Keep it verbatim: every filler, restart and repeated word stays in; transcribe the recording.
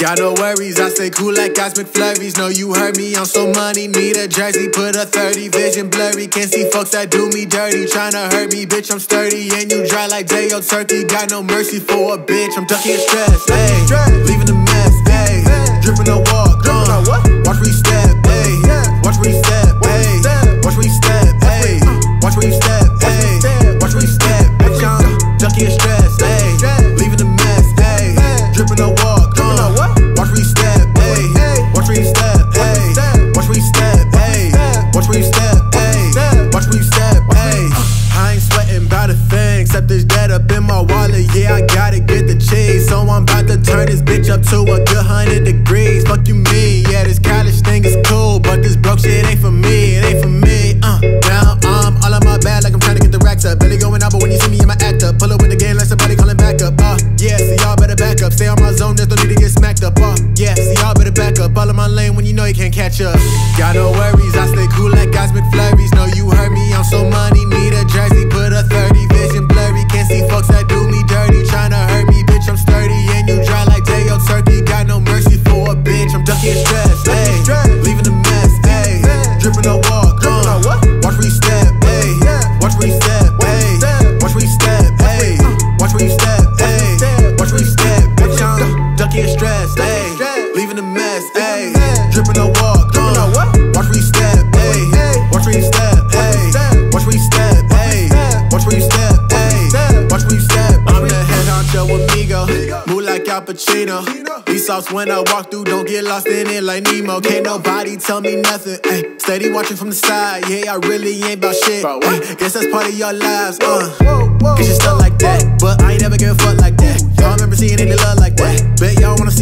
Got no worries, I stay cool like Guys McFlurries. Know you heard me, I'm so money, need a jersey, put a thirty, vision blurry. Can't see folks that do me dirty, tryna hurt me, bitch, I'm sturdy. And you dry like J-O Turkey, got no mercy for a bitch. I'm ducking stress, ayy, leaving a mess, ayy, dripping a walk, uh, watch where you step, ayy, watch where you step, ayy, watch where you step, ayy, watch where you step, ayy, watch where you step, bitch, I'm ducking stress, ayy, leaving a mess, ayy, dripping a walk, uh, watch where you step, ayy, watch where you step, ayy, watch where you step, ayy, watch where you step, ayy, watch where you step, ayy. I ain't sweating about a thing, except there's dead up in my wallet. Yeah, I gotta get the cheese, so I'm about to turn this bitch up to a good hundred degrees. Fuck you mean? Yeah, this college thing is cool, but this broke shit ain't for me, it ain't for me. Uh, now I'm all on my bad like I'm trying to get the racks up. Belly going out, but when you see me, I'ma act up. Pull up with the game like somebody calling back up. Uh, yeah, so y'all better back up. Stay on my zone, there's no need to get smacked up. Uh, yeah, so y'all better back up. All in my lane when you know you can't catch up. Got no worries, I stay cool like Guys McFlurries. Know you heard me, I'm so money, need a jersey, put a thirty, vision blurry. Can't see folks that do me dirty, tryna hurt me, bitch, I'm sturdy. And you dry like J-O Turkey, got no mercy for a bitch. I'm ducking stress, ayy, leaving a mess, ayy, dripping a walk, uh, watch where you step, ayy, watch where you step, ayy, watch where you step, ayy, watch where you step, ayy, watch where you step, bitch, I'm ducking stress, ayy, leaving a mess, ayy, dripping a walk, uh, watch where you step, ayy, watch where you step, ayy, watch where you step, ayy, watch where you step, ayy, watch where you step. I'm the head honcho amigo, move like Al Pacino. These sauce when I walk through, don't get lost in it like Nemo. Can't nobody tell me nothing, ayy. Steady watching from the side, yeah, I really ain't about shit, ayy. Guess that's part of your lives, uh. Cause you stuck like that, but I ain't never give a fuck like that. Y'all remember seeing any love like that? Bet y'all wanna see